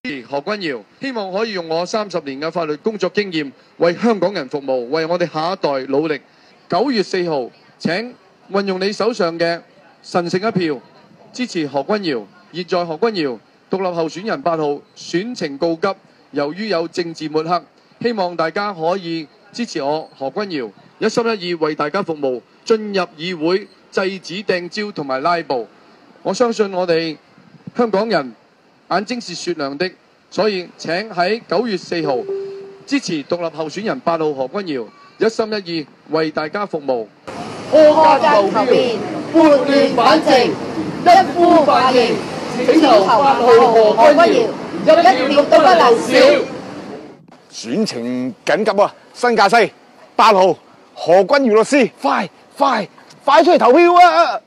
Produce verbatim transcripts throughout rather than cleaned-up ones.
何君堯，希望可以用我三十年嘅法律工作經驗，為香港人服務，為我哋下一代努力。九月四號，請運用你手上嘅神聖一票，支持何君堯。現在何君堯獨立候選人八號選情告急，由於有政治抹黑，希望大家可以支持我何君堯，一心一意為大家服務，進入議會制止掟蕉同埋拉布。我相信我哋香港人眼睛是雪亮的，所以請喺九月四號支持獨立候選人八號何君堯，一心一意為大家服務。 苛刻求變，撥亂反正，一呼百應，請投八號何君堯，一票都不能少。 選情緊急啊！新界西八號何君堯律師，快快快出嚟投票啊！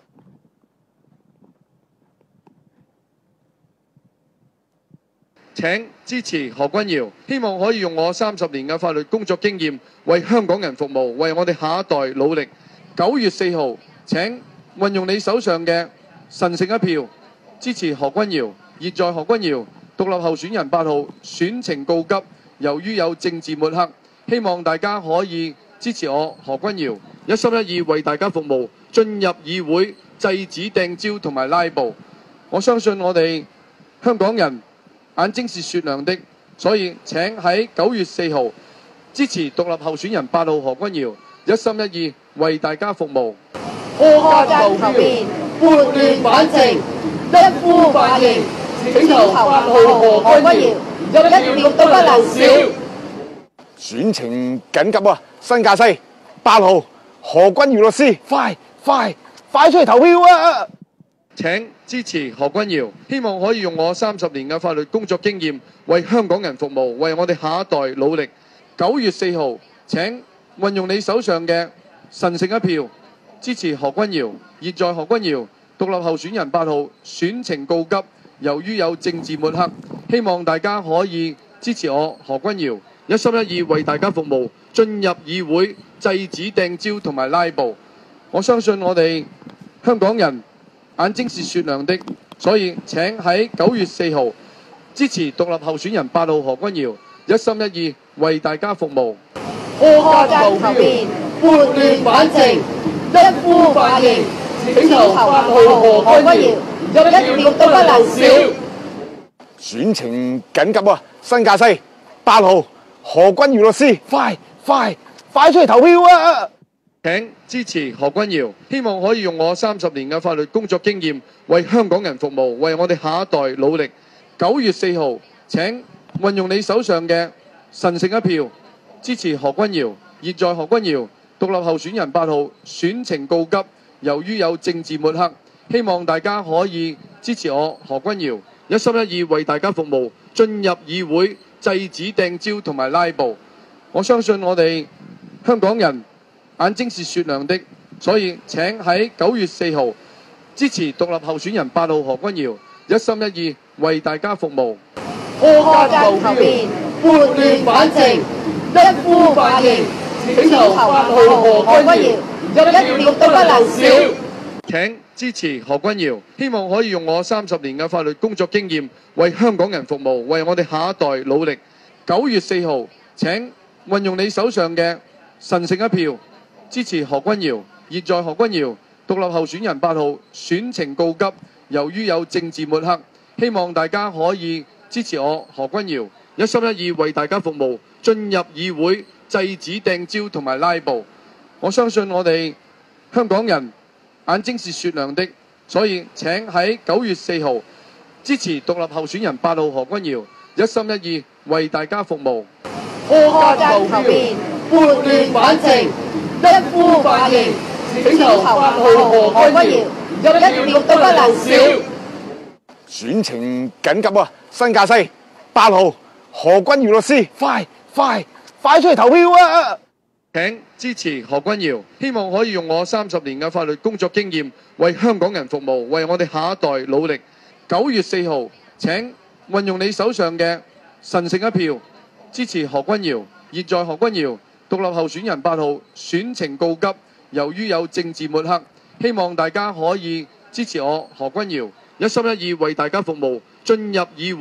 請支持何君堯，希望可以用我三十年嘅法律工作經驗，為香港人服務，為我哋下一代努力。九月四號，請運用你手上嘅神聖一票，支持何君堯。現在何君堯獨立候選人八號選情告急，由於有政治抹黑，希望大家可以支持我何君堯，一心一意為大家服務，進入議會制止掟蕉同埋拉布。我相信我哋香港人眼睛是雪亮的，所以請喺九月四號支持獨立候選人八號何君堯，一心一意為大家服務。 苛刻求變，撥亂反正，一呼百應，請投八號何君堯，一票都不能少。 選情緊急啊！新界西八號何君堯律師，快快快出嚟投票啊！ 請支持何君堯，希望可以用我三十年嘅法律工作經驗，為香港人服務，為我哋下一代努力。九月四號，請運用你手上嘅神聖一票，支持何君堯。現在何君堯獨立候選人八號選情告急，由於有政治抹黑，希望大家可以支持我何君堯，一心一意為大家服務，進入議會制止掟蕉同埋拉布。我相信我哋香港人眼睛是雪亮的，所以請喺九月四號支持獨立候選人八號何君堯，一心一意為大家服務。 苛刻求變，撥亂反正，一呼百應，請投八號何君堯，一票都不能少。 選情緊急啊！新界西八號何君堯律師，快快快出嚟投票啊！ 請支持何君堯，希望可以用我三十年嘅法律工作經驗，為香港人服務，為我哋下一代努力。九月四號，請運用你手上嘅神聖一票，支持何君堯。現在何君堯獨立候選人八號選情告急，由於有政治抹黑，希望大家可以支持我何君堯，一心一意為大家服務，進入議會制止掟蕉同埋拉布。我相信我哋香港人眼睛是雪亮的，所以請喺九月四號支持獨立候選人八號何君堯，一心一意為大家服務。 苛刻求變，撥亂反正，一呼百應，請投八號何君堯，一票都不能少。 請支持何君堯，希望可以用我三十年嘅法律工作經驗，為香港人服務，為我哋下一代努力。九月四號，請運用你手上嘅神聖一票，支持何君堯。現在何君堯獨立候選人八號選情告急，由於有政治抹黑，希望大家可以支持我何君堯，一心一意為大家服務，進入議會制止掟蕉同埋拉布。我相信我哋香港人眼睛是雪亮的，所以請喺九月四號支持獨立候選人八號何君堯，一心一意為大家服務。 苛刻求變，撥亂反正，一呼百應，請投八號何君堯，一票都不能少。 選情緊急啊！新界西八號何君堯律師，快快快出嚟投票啊！ 請支持何君堯，希望可以用我三十年嘅法律工作經驗，為香港人服務，為我哋下一代努力。九月四號，請運用你手上嘅神聖一票，支持何君堯。現在何君堯獨立候選人八號選情告急，由於有政治抹黑，希望大家可以支持我何君堯，一心一意為大家服務，進入議會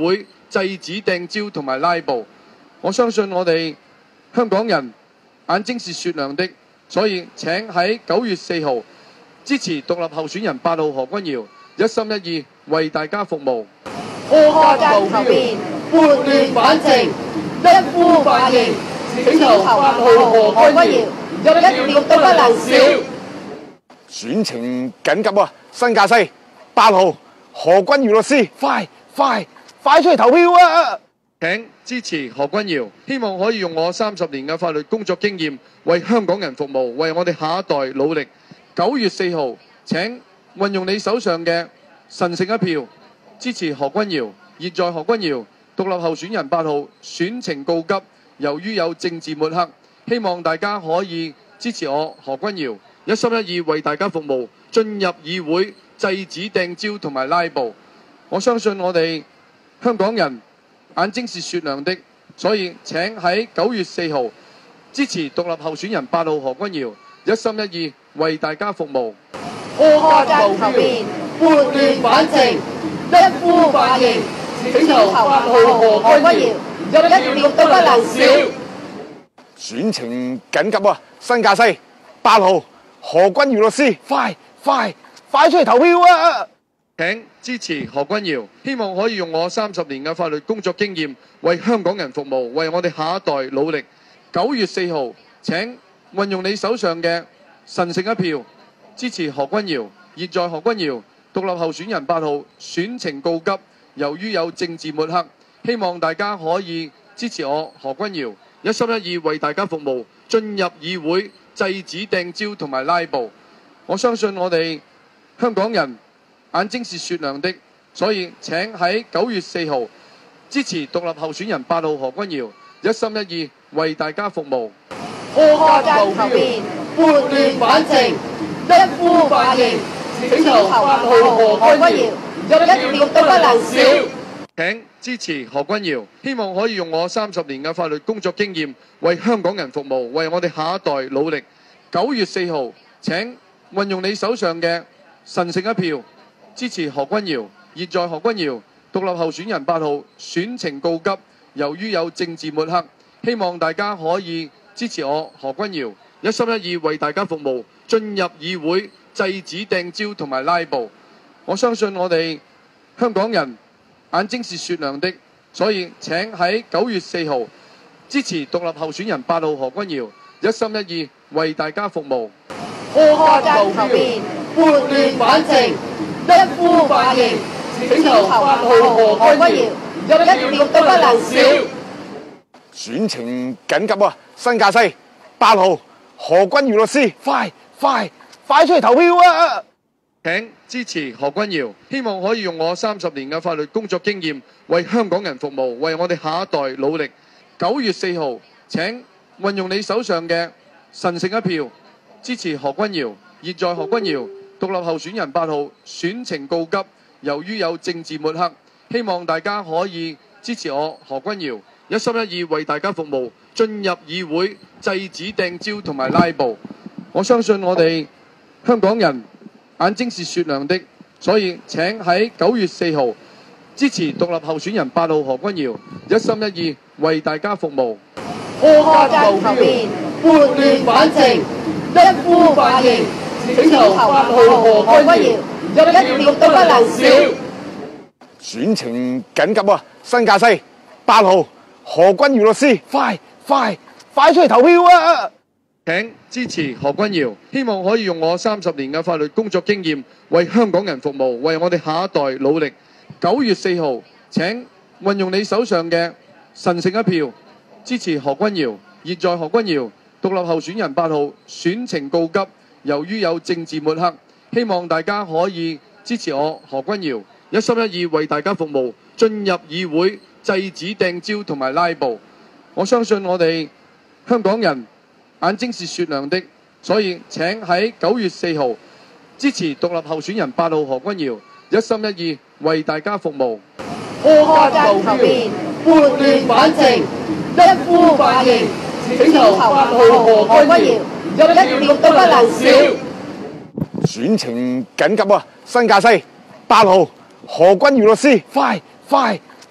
制止掟蕉同埋拉布。我相信我哋香港人眼睛是雪亮的，所以請喺九月四號支持獨立候選人八號何君堯，一心一意為大家服務。 破格求變，撥亂反正，一呼百應，請投八號何君堯，一票都不能少。 選情緊急啊！新界西八號何君堯律師，快快快出嚟投票啊！ 請支持何君堯，希望可以用我三十年嘅法律工作經驗為香港人服務，為我哋下一代努力。九月四號，請運用你手上嘅神聖一票，支持何君堯。現在何君堯獨立候選人八號選情告急，由於有政治抹黑，希望大家可以支持我何君堯，一心一意為大家服務，進入議會制止掟蕉同埋拉布。我相信我哋香港人眼睛是雪亮的，所以請喺九月四號支持獨立候選人八號何君堯，一心一意為大家服務。 破格求變，撥亂反正，一呼百應，請投八號何君堯，一票都不能少。 選情緊急啊！新界西八號何君堯律師，快快快出嚟投票啊！ 請支持何君堯，希望可以用我三十年嘅法律工作經驗為香港人服務，為我哋下一代努力。九月四號，請運用你手上嘅神聖一票，支持何君堯。現在何君堯獨立候選人八號選情告急，由於有政治抹黑，希望大家可以支持我何君堯，一心一意為大家服務，進入議會制止掟蕉同埋拉布。我相信我哋香港人眼睛是雪亮的，所以請喺九月四號支持獨立候選人八號何君堯，一心一意為大家服務。 破格求變，撥亂反正，一呼百應，請投八號何君堯，一票都不能少。 請支持何君堯，希望可以用我三十年嘅法律工作經驗為香港人服務，為我哋下一代努力。九月四號，請運用你手上嘅神聖一票，支持何君堯。現在何君堯獨立候選人八號選情告急，由於有政治抹黑，希望大家可以支持我何君堯，一心一意為大家服務，進入議會制止掟蕉同埋拉布。我相信我哋香港人眼睛是雪亮的，所以請喺九月四號支持獨立候選人八號何君堯，一心一意為大家服務。 破格求變，撥亂反正，一呼百應，請投八號何君堯，一票都不能少。 選情緊急啊！新界西八號何君堯律師，快快快出嚟投票啊！ 請支持何君堯，希望可以用我三十年嘅法律工作經驗為香港人服務，為我哋下一代努力。九月四號，請運用你手上嘅神聖一票，支持何君堯。現在何君堯獨立候選人八號選情告急，由於有政治抹黑，希望大家可以支持我何君堯，一心一意為大家服務，進入議會制止掟蕉同埋拉布。我相信我哋香港人眼睛是雪亮的，所以請喺九月四號支持獨立候選人八號何君堯，一心一意為大家服務。 破格求變，撥亂反正，一呼百應，請投八號何君堯，一票都不能少。 選情緊急啊！新界西八號何君堯律師，快快快出嚟投票啊！ 請支持何君堯，希望可以用我三十年嘅法律工作經驗為香港人服務，為我哋下一代努力。九月四號，請運用你手上嘅神聖一票，支持何君堯。現在何君堯獨立候選人八號選情告急，由於有政治抹黑，希望大家可以支持我何君堯，一心一意為大家服務，進入議會制止掟蕉同埋拉布。我相信我哋香港人眼睛是雪亮的，所以請喺九月四號支持獨立候選人八號何君堯，一心一意為大家服務。 破格求變，撥亂反正，一呼百應，請投八號何君堯，一票都不能少。 選情緊急啊！新界西八號何君堯律師，快快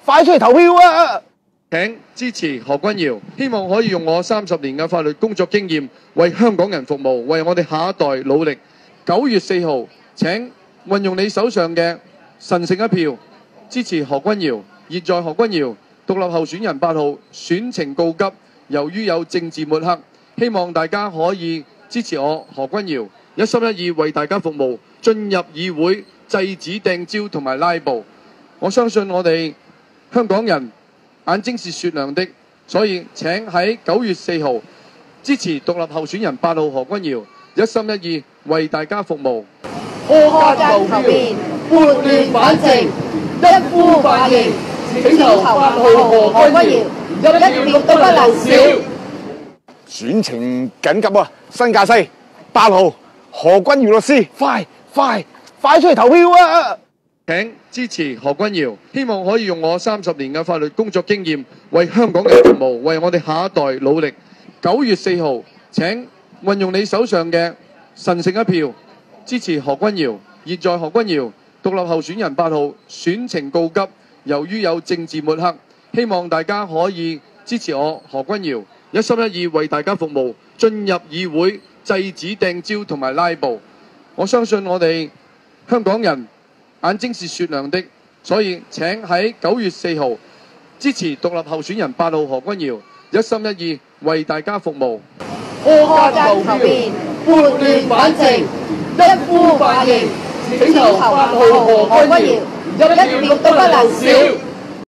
快出嚟投票啊！ 請支持何君堯，希望可以用我三十年嘅法律工作經驗，為香港人服務，為我哋下一代努力。九月四號，請運用你手上嘅神聖一票，支持何君堯。現在何君堯獨立候選人八號選情告急，由於有政治抹黑，希望大家可以支持我何君堯，一心一意為大家服務，進入議會制止掟蕉同埋拉布。我相信我哋香港人眼睛是雪亮的，所以請喺九月四號支持獨立候選人八號何君堯，一心一意為大家服務。 苛責求變，撥亂反正，一呼百應，請投八號何君堯，一票都不能少。 選情緊急啊！新界西八號何君堯律師，快快快出嚟投票啊！ 請支持何君堯，希望可以用我三十年嘅法律工作經驗，為香港人服務，為我哋下一代努力。九月四號，請運用你手上嘅神聖一票，支持何君堯。現在何君堯獨立候選人八號選情告急，由於有政治抹黑，希望大家可以支持我何君堯，一心一意為大家服務，進入議會制止掟蕉同埋拉布。我相信我哋香港人眼睛是雪亮的，所以請喺九月四號支持獨立候選人八號何君堯，一心一意為大家服務。 苛責求變，撥亂反正，一呼百應，請投八號何君堯，一票都不能少。